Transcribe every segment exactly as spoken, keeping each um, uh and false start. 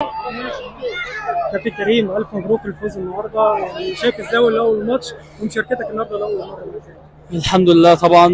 كابتن كريم الف مبروك الفوز النهارده، يعني شايف ازاي اول ماتش ومشاركتك النهارده لاول مره؟ الحمد لله طبعا.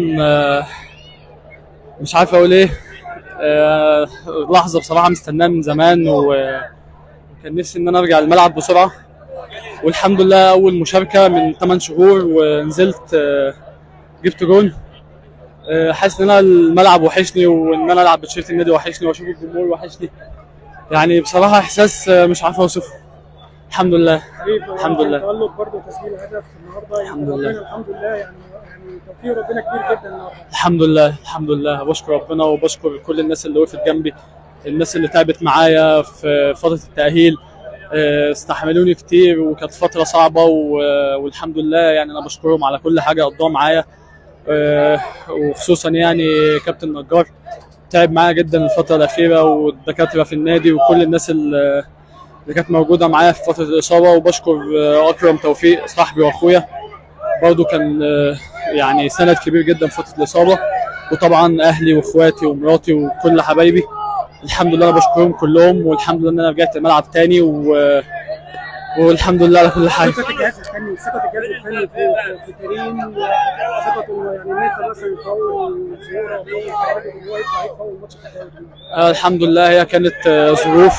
مش عارف اقول ايه. لحظه بصراحه مستناها من زمان، وكان نفسي ان انا ارجع الملعب بسرعه، والحمد لله اول مشاركه من ثمان شهور ونزلت جبت جون. حاسس ان انا الملعب وحشني، وان انا العب بتيشيرت النادي وحشني، واشوف الجمهور وحشني. يعني بصراحه احساس مش عارف اوصفه. الحمد لله الحمد لله. تألق برضه تسجيل هدف النهارده، الحمد لله الحمد لله. يعني يعني توفيق ربنا كبير جدا النهارده. الحمد لله الحمد لله. بشكر ربنا وبشكر كل الناس اللي وقفت جنبي، الناس اللي تعبت معايا في فتره التأهيل، استحملوني كتير وكانت فتره صعبه، والحمد لله. يعني انا بشكرهم على كل حاجه قضوها معايا، وخصوصا يعني كابتن نجار تعب معايا جدا الفتره الاخيره، والدكاتره في النادي وكل الناس اللي كانت موجوده معايا في فتره الاصابه. وبشكر اكرم توفيق صاحبي واخويا، برضه كان يعني سند كبير جدا في فتره الاصابه. وطبعا اهلي واخواتي ومراتي وكل حبايبي، الحمد لله انا بشكرهم كلهم، والحمد لله ان انا رجعت الملعب تاني، و... والحمد لله على كل حاجه. ثقة الجهاز الفني ثقة الجهاز الفني في في كريم، ثقته يعني ان انت مثلا يفول زيوره ويفول هو يطلع يفول ماتش في الدوري. الحمد لله هي كانت ظروف،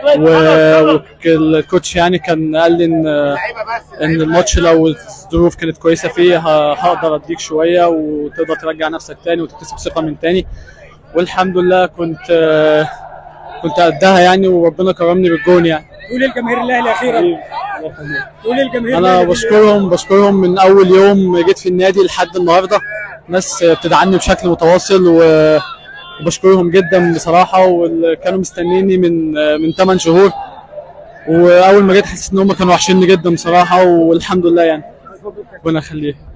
والكوتش يعني كان قال لي ان ان الماتش لو الظروف كانت كويسه فيه هقدر اديك شويه وتقدر ترجع نفسك تاني وتكتسب ثقه من تاني، والحمد لله كنت كنت قدها يعني، وربنا كرمني بالجون. يعني قول للجماهير الاهلي اخيرا. قول للجماهير انا بشكرهم بشكرهم من اول يوم جيت في النادي لحد النهارده، ناس بتدعمني بشكل متواصل، وبشكرهم جدا بصراحه، وكانوا مستنيني من من ثمان شهور، واول ما جيت حسيت ان هم كانوا وحشيني جدا بصراحه، والحمد لله يعني. ربنا يخليك.